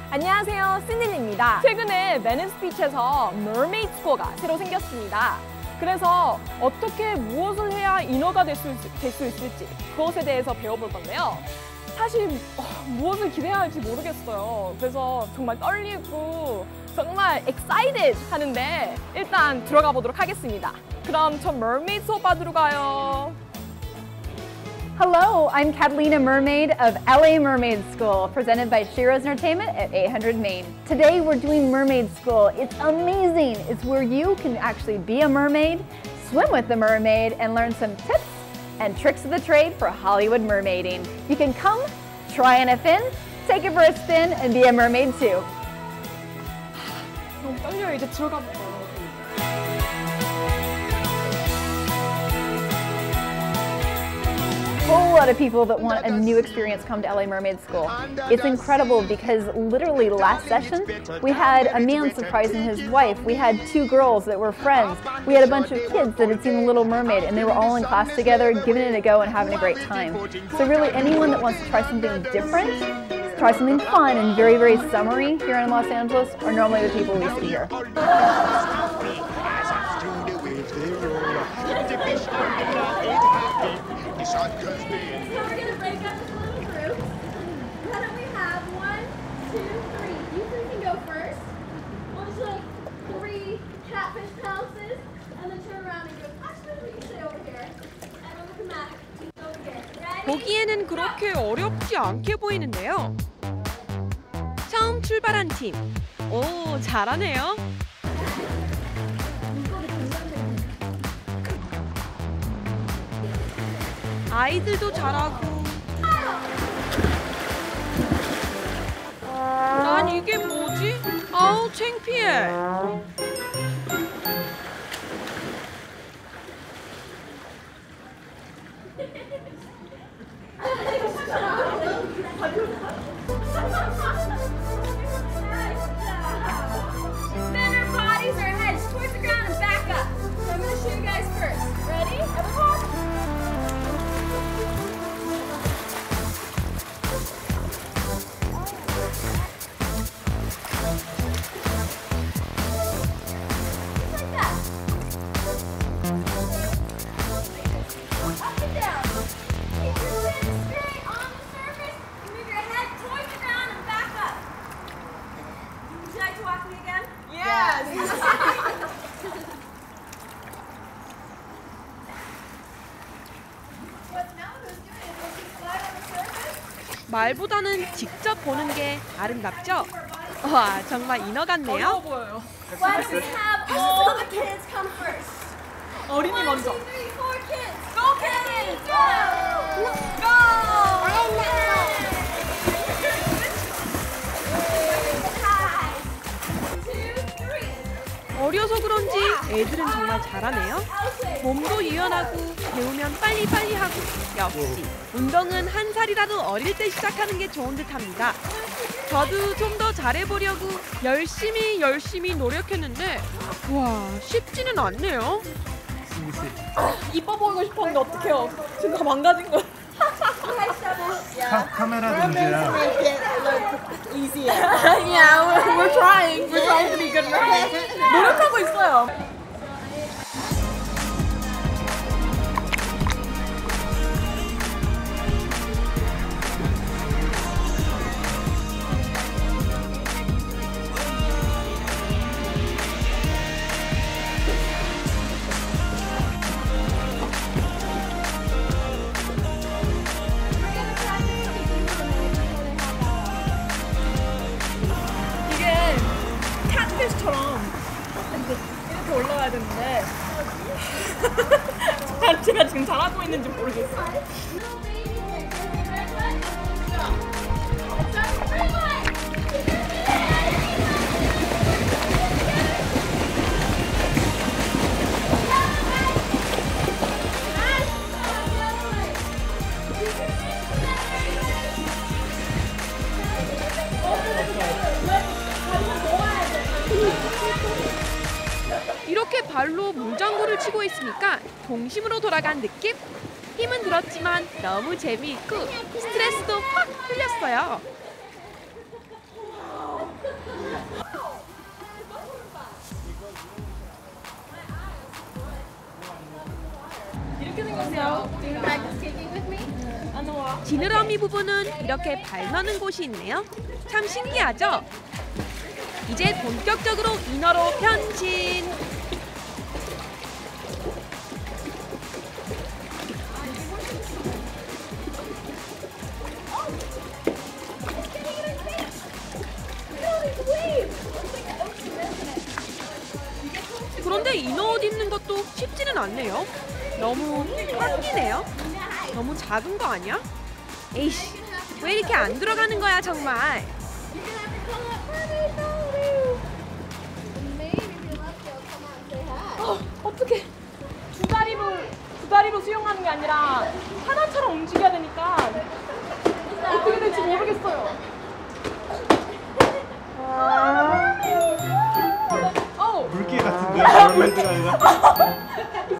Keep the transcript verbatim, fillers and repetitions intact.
안녕하세요, 신딘입니다. 최근에 매니스피치에서 Mermaid School가 새로 생겼습니다. 그래서 어떻게 무엇을 해야 인어가 될 수 될 수 있을지 그것에 대해서 배워볼 건데요. 사실 어, 무엇을 기대해야 할지 모르겠어요. 그래서 정말 떨리고 정말 excited 하는데 일단 들어가 보도록 하겠습니다. 그럼 저 Mermaid 수업 받으러 가요. Hello, I'm Catalina Mermaid of L A Mermaid School, presented by Shiro's Entertainment at eight hundred Main. Today we're doing Mermaid School. It's amazing. It's where you can actually be a mermaid, swim with the mermaid, and learn some tips and tricks of the trade for Hollywood mermaiding. You can come, try on a fin, take it for a spin, and be a mermaid too. 너무 떨려요. 이제 들어가 볼까요? A whole lot of people that want a new experience come to L A Mermaid School. It's incredible because literally last session we had a man surprising his wife. We had two girls that were friends. We had a bunch of kids that had seen The Little Mermaid and they were all in class together giving it a go and having a great time. So really anyone that wants to try something different, try something fun and very, very summery here in Los Angeles are normally the people we see here. So we're going to break up into little groups. Why don't we have one, two, three. You three can go first. We'll just like three catfish pounces and then turn around and go. Actually, we can stay over here. And then we'll come back over here. Ready? 보기에는 그렇게 어렵지 않게 보이는데요. 처음 출발한 팀. 오, 잘하네요. 아이들도 잘하고. 난 이게 뭐지? 아우, 창피해. Bend our bodies, our heads towards the ground and back up. So I'm going to show you guys first. Ready? Everyone? 말보다는 직접 보는 게 아름답죠? 와, 정말 인어 같네요. 어려워 보여요. Why don't we have all the kids come first? 어린이 One, 먼저. two, three, four kids. Go kids! Go! 어려서 그런지 애들은 정말 잘하네요. 몸도 유연하고 배우면 빨리빨리 하고. 역시 운동은 한 살이라도 어릴 때 시작하는 게 좋은 듯합니다. 저도 좀 더 잘해보려고 열심히 열심히 노력했는데 와, 쉽지는 않네요. 이뻐 보이고 싶었는데 어떡해요. 지금 다 망가진 거예요. 카, 카메라 문제야. Yeah, we're, we're trying. We're trying to be good mermaids. 노력하고 있어요. 처럼 이렇게 올라가야 되는데 제가 지금 잘하고 있는지 모르겠어요. 이렇게 발로 물장구를 치고 있으니까 동심으로 돌아간 느낌? 힘은 들었지만 너무 재미있고 스트레스도 확 풀렸어요. 지느러미 부분은 이렇게 발 넣는 곳이 있네요. 참 신기하죠? 이제 본격적으로 인어로 변신. 그런데 인어 옷 입는 것도 쉽지는 않네요. 너무 꽉 끼네요. 너무 작은 거 아니야? 에이씨, 왜 이렇게 안 들어가는 거야 정말. 어, 어떻게 두 다리로 두 다리로 수영하는 게 아니라 하나처럼 움직여야 되니까 어떻게 될지 모르겠어요. 물개 같은데? 머메이드가 아니라?